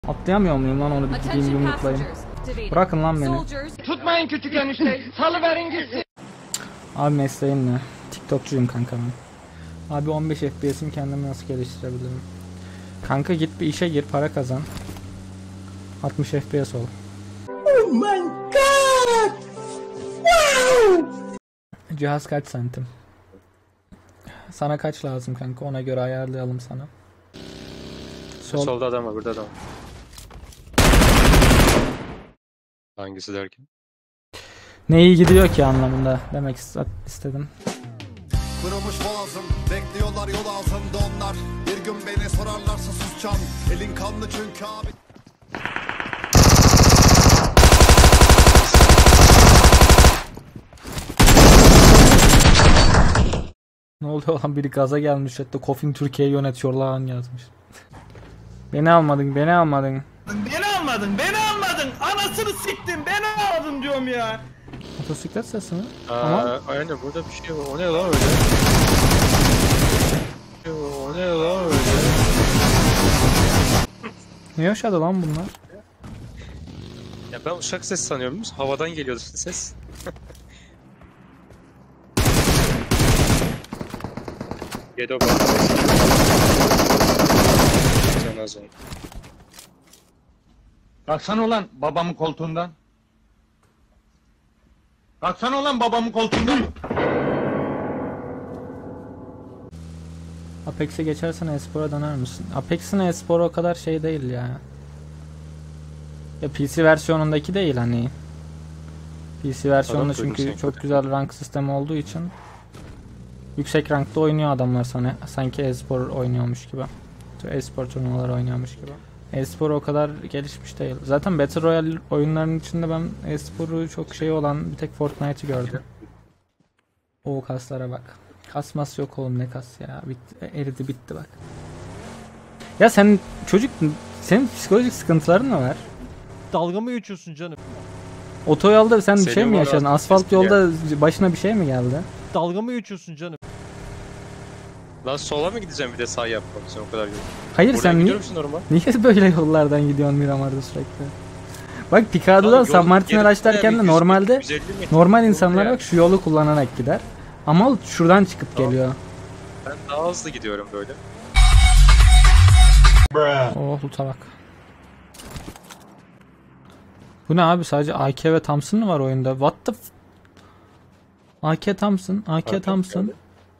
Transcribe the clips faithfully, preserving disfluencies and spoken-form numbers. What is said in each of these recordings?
Atlayamıyor muyum lan onu bir gideyim yumruklayayım. Bırakın lan beni. Tutmayın küçük enişteyi. Salıverin gitsin. Abi mesleğim ne? TikTokçuyum kanka ben. Abi on beş F P S'im kendimi nasıl geliştirebilirim? Kanka git bir işe gir, para kazan. altmış F P S ol. Oh my god! Wow! Cihaz kaç santim? Sana kaç lazım kanka? Ona göre ayarlayalım sana. Sol. Solda adam var, burada adam var. Hangisi derken? Ne iyi gidiyor ki anlamında demek istedim. Kırılmış boğazım, bekliyorlar yol ağzımda onlar. Bir gün beni sorarlarsa susacağım. Elin kanlı çünkü abi. Ne oluyor lan, biri gaza gelmiş hatta Kofin Türkiye'yi yönetiyor lan yazmış. Beni almadın, beni almadın. Beni almadın, beni almadın. Anasını siktin, beni almadın diyorum ya. Motosiklet sesi mi? Aa, Ama aynen burada bir şey var. O ne lan öyle? O ne lan öyle? ne yaşadı lan bunlar? Ya ben uçak sesi sanıyorum. Havadan geliyordu ses. Gedo bak. Canaz oldu. Kalksana ulan babamın koltuğundan. Kalksana ulan babamın koltuğundan. Apex'e geçersen e-spora döner misin? Apex'in e-sporu o kadar şey değil ya. Ya P C versiyonundaki değil hani. P C versiyonunda çünkü çok güzel rank sistemi olduğu için yüksek rankta oynuyor adamlar sana, sanki e-spor oynuyormuş gibi. E-spor turnuvaları oynuyormuş gibi. E-spor o kadar gelişmiş değil. Zaten Battle Royale oyunlarının içinde ben e-sporu çok şey olan bir tek Fortnite'ı gördüm. O kaslara bak. Kasmas yok oğlum, ne kas ya. Bitti, eridi bitti bak. Ya sen çocuk, senin psikolojik sıkıntıların mı var? Dalga mı geçiyorsun canım? Otoyolda sen bir şey Senin mi var yaşadın? aslında, Asfalt eski yolda başına bir şey mi geldi? Dalga mı geçiyorsun canım? Lan sola mı gideceğim bir de sağ yapmam için o kadar yol. Hayır Buradan sen niye, gidiyorum normal. niye böyle yollardan gidiyorsun Miramar'da sürekli? Bak Picado'dan San Martin araçlarken de normalde normal insanlar bak şu yolu kullanarak gider. Ama şuradan çıkıp Tamam. geliyor. Ben daha hızlı gidiyorum böyle. Oh luta bak. Bu ne abi, sadece A K ve Thompson mı var oyunda? What the f... A K Thompson, A K Thompson.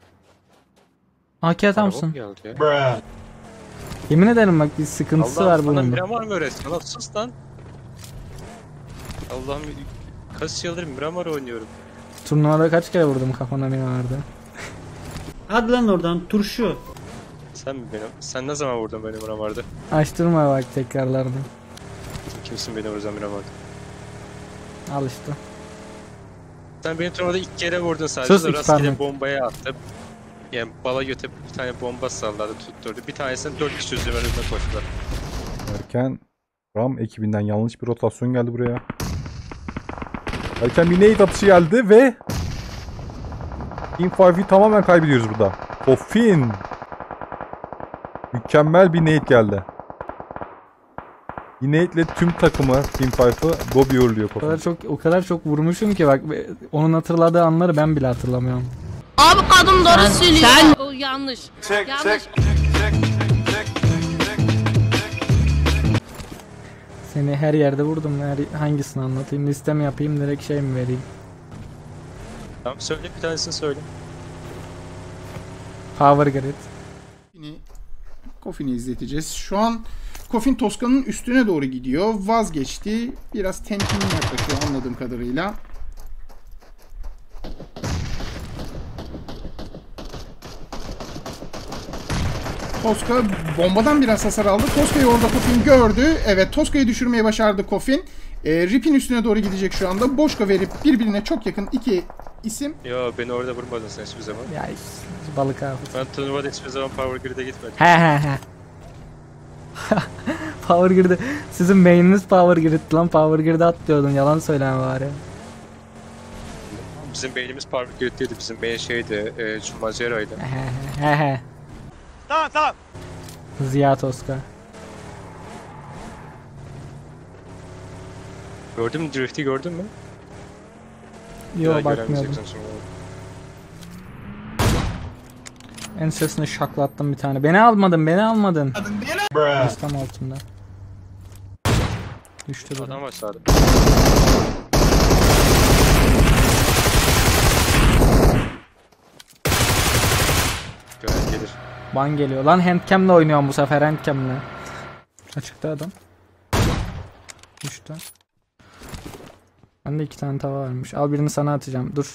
A K Thompson. Yemin ederim bak bir sıkıntısı Allah, var bunun. Allah Miramar mı öğretsin? Lan sus lan. Allah'ım kaç yıldır Miramar oynuyorum. Turnuvada kaç kere vurdum kafana Miramar'da. Hadi lan oradan turşu. Sen mi benim? Sen ne zaman vurdun beni Miramar'da? Açtırma bak tekrarlardan. Kimsin beni vuracağım Miramar'da? Al işte. Sen beni turnuvada ilk kere vurdun sadece. Sus, iki rastgele parmak. bombaya attım. Yani bala götüp bir tane bomba salladı, tutturdu. Bir tanesini dört kişi üzerime koştular. Erken Ram ekibinden yanlış bir rotasyon geldi buraya. Erken bir nade atışı geldi ve Team beşi tamamen kaybediyoruz burada. Kofin. Mükemmel bir nade geldi. Bir nade ile tüm takımı Team beşi Bobby uğurluyor O kadar Kofin. çok o kadar çok vurmuşum ki bak, onun hatırladığı anları ben bile hatırlamıyorum. Abi kadın doğru söylüyor. Sen... O yanlış. Çek yanlış. çek çek çek. Seni her yerde vurdum. Her, hangisini anlatayım? Liste mi yapayım? Direkt şey mi vereyim? Tamam söyle, bir tanesini söyle. Power Grid. Kofin'i izleteceğiz. Şu an Kofin Toskan'ın üstüne doğru gidiyor. Vazgeçti. Biraz temkinli yaklaşıyor anladığım kadarıyla. Toska bombadan biraz hasar aldı. Toska'yı orada Kofin gördü. Evet, Toska'yı düşürmeyi başardı Kofin. E, Rip'in üstüne doğru gidecek şu anda. Boşka verip birbirine çok yakın iki isim. Yo, beni orada vurmadın sen hiçbir zaman. Ya işte, balık abi. Ben turnuvada hiçbir zaman Power Grid'e gitmedim. He he he. Power Grid'e. Sizin beyniniz Power Grid lan. Power Grid'e at diyordun. Yalan söyleme bari. Bizim beynimiz Power Grid değildi. Bizim beyin şeydi. E, Chumazero'ydu. He he he. Tamam tamam. Ziya Toska. Gördün mü? Drift'i gördün mü? Yo Daha bakmıyordum. göremeyeceksin sonra. Ensesine şaklattım bir tane. Beni almadın, beni almadın. Beni Tam altında. Düştü bu. Adam var sağda. Gören gelir. Ban geliyor. Lan handcam'le oynuyorum bu sefer, handcam'le. Açıkta adam. Düştü. Bende iki tane tava varmış. Al birini sana atacağım. Dur.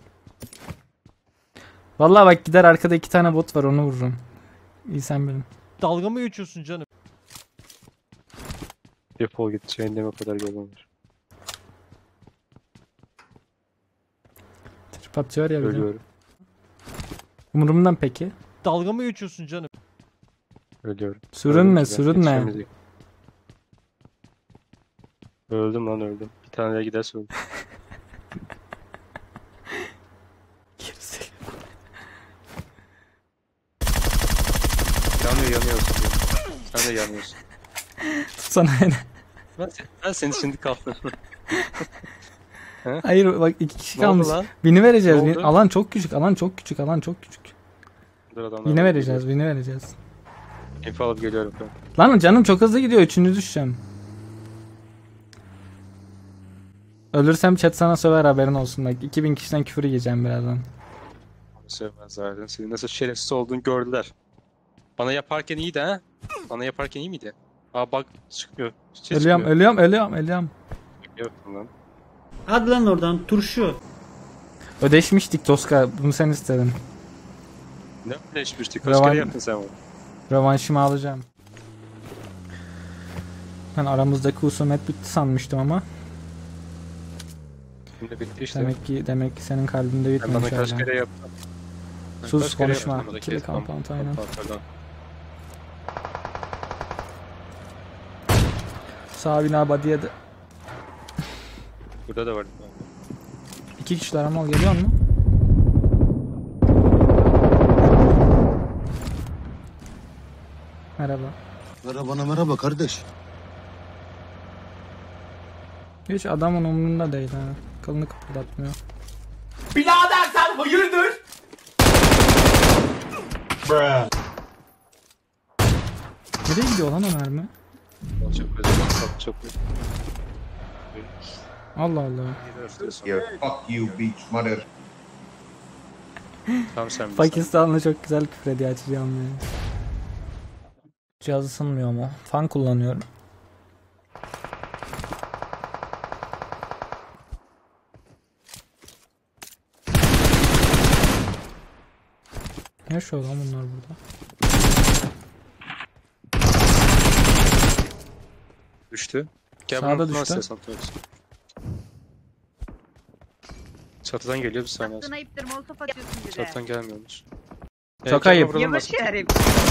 Vallahi bak gider, arkada iki tane bot var, onu vururum. İyi sen bilin. Dalga mı geçiyorsun canım? Defol git. Cehenneme kadar yolun var. Trip atıyor ya bir de. Ölüyorum. Umurumdan peki. Dalga mı geçiyorsun canım? Ölüyorum. Sürünme, Öldüm, sürünme. yetişemeyecek. Öldüm lan öldüm. Bir tane daha giderse öldüm. Gerizekalı. Yanıyor yanıyorsun. Sen de yanıyorsun. Tutsana beni. Ben, ben seni şimdi kaldım. Hayır bak, iki kişi Ne oldu kalmış. lan? Bini vereceğiz. Ne bin- oldu? Alan çok küçük, alan çok küçük, alan çok küçük. Dur adamlar. Bini var. vereceğiz, bini vereceğiz. İnfo alıp geliyorum ben. Lan canım çok hızlı gidiyor, üçüncü düşeceğim. Ölürsem chat sana söver, haberin olsun bak. iki bin kişiden küfür yiyeceğim birazdan. Sevmez zaten. Senin nasıl şerefsiz olduğunu gördüler. Bana yaparken iyiydi ha. Bana yaparken iyi miydi? Aa bak çıkmıyor. Hiç Ölüyorum, çıkmıyor. ölüyorum, ölüyorum, ölüyorum. Yok lan. Hadi lan oradan turşu. Ödeşmiştik Toska, bunu sen istedin. Ne öleşmiştik? Kaç Revan- kere yaptın sen bunu? Rövanşımı alacağım. Ben aramızdaki husumet bitti sanmıştım ama Şimdi bitti işte. demek ki demek ki senin kalbinde Ben bana bitmemiş kaç hala. kere yaptın? Ben Sus, kaç kere konuşma. yaptım burada? İkili Kes, tamam. compound, aynen. Tamam, pardon. Sağ bina body'ye de Burada da var. iki kişiler ama geliyor mu? Merhaba. Merhaba merhaba kardeş. Hiç adamın umurunda değil ha. Kılını kıpırdatmıyor. Birader sen hayırdır? Nereye gidiyor lan o mermi? Çok özür dilerim. Çok özür Allah Allah. dilerim. Fuck you bitch mother. Tamam sen bilirsin. Pakistanlı çok güzel küfür ediyor, açacağım ya. Cihaz ısınmıyor mu? Fan kullanıyorum. Ne yaşıyor lan bunlar burada? Düştü. Gel Sağda bunu düştü. nasıl hesaplıyorsun? Çatıdan geliyor bir saniye. Aklına iptir molotof atıyorsun bize. Çatıdan gelmiyormuş. Çok Ee, ayıp. vuralım Yavaş bakalım. yerim.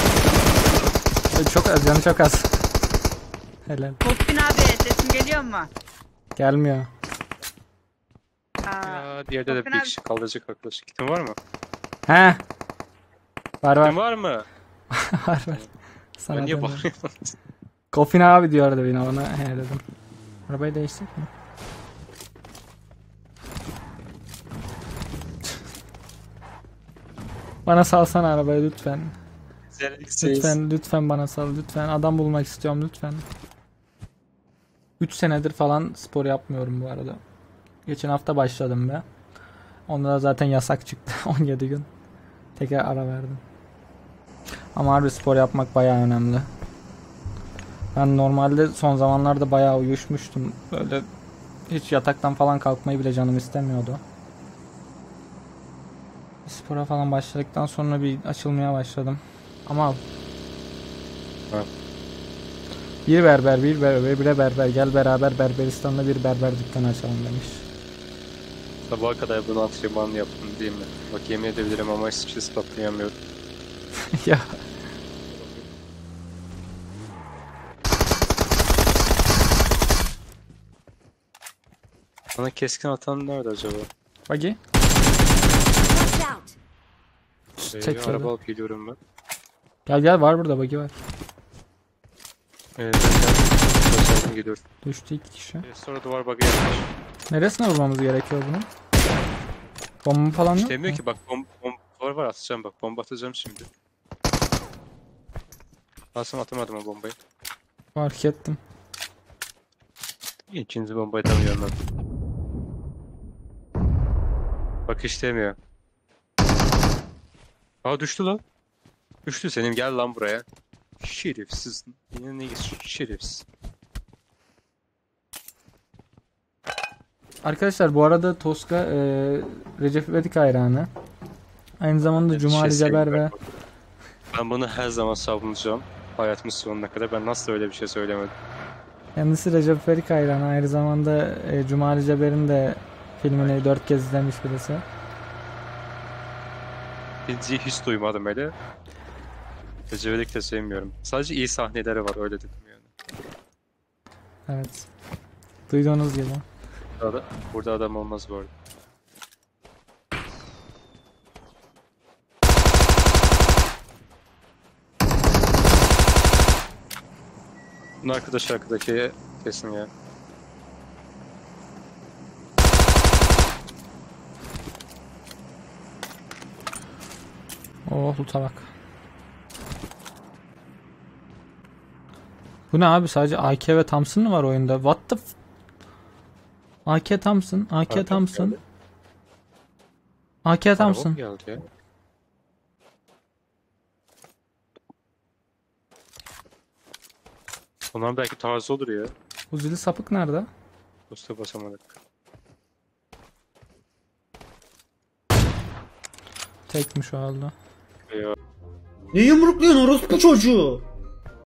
Çok az, canı çok az. Helal. Kostin abi sesim geliyor mu? Gelmiyor. Aa, Ya diğerde de Bakın bir abi. kişi kaldıracak arkadaş. Kitin var mı? He. Var var. Kitin var mı? var var. Sana Ben niye dönüyorum. bağırıyorum? Kofin abi diyordu yine, ona he dedim. Arabayı değiştirsek mi? Bana salsana arabayı lütfen. Lütfen lütfen bana sal lütfen. Adam bulmak istiyorum lütfen. üç senedir falan spor yapmıyorum bu arada. Geçen hafta başladım be. Onda da zaten yasak çıktı on yedi gün. Tekrar ara verdim. Ama harbi spor yapmak bayağı önemli. Ben normalde son zamanlarda bayağı uyuşmuştum. Böyle hiç yataktan falan kalkmayı bile canım istemiyordu. Spora falan başladıktan sonra bir açılmaya başladım. Ama Ha. bir berber, bir berber, bir berber, gel beraber Berberistan'da bir berber dükkanı açalım demiş. Sabaha kadar bunu antrenmanlı yaptım değil mi? Bak yemin edebilirim ama hiçbir şey ispatlayamıyorum. Ya Bana keskin atan nerede acaba? buggy. Ee, Tek araba yolu. alıp geliyorum ben. Gel gel, var burada buggy var. Ee, ben de- Arkadan geliyor. Düştü iki kişi. Ee, Sonra duvar bug'a yapmış. Neresine vurmamız gerekiyor bunu? Bomba falan yok İşlemiyor mu? ki bak bom bom var var atacağım bak bomba atacağım şimdi. Aslında atamadım o bombayı. Fark ettim. İkinci bombayı atamıyorum ben. Bak işlemiyor. Aa düştü lan. Düştü senin gel lan buraya. Şerefsiz. Yine ne şerefsiz. Arkadaşlar bu arada Toska e, Recep İvedik hayranı. Aynı zamanda Bir Cumali şey Ceber söyleyeyim ve Ben bunu her zaman savunacağım. Hayatımın sonuna kadar. Ben nasıl öyle bir şey söylemedim. kendisi Recep İvedik hayranı. Aynı zamanda e, Cumali Ceber'in de filmini dört kez izlemiş birisi. İkinciyi hiç duymadım öyle. Tecrübelik de sevmiyorum. Sadece iyi sahneleri var öyle dedim yani. Evet. Duyduğunuz gibi. Burada, burada adam olmaz bu arada. Bunun arkadaş arkadaki kesin ya. Oh loot'a bak. Bu ne abi, sadece A K ve Thompson mı var oyunda? What the f... A K Thompson, A K Thompson. A K Thompson. Araba mı geldi ya? Ondan belki tarzı olur ya. Uzili sapık nerede? Usta basamadık. Tekmiş o halde. Ne yumrukluyorsun orospu çocuğu?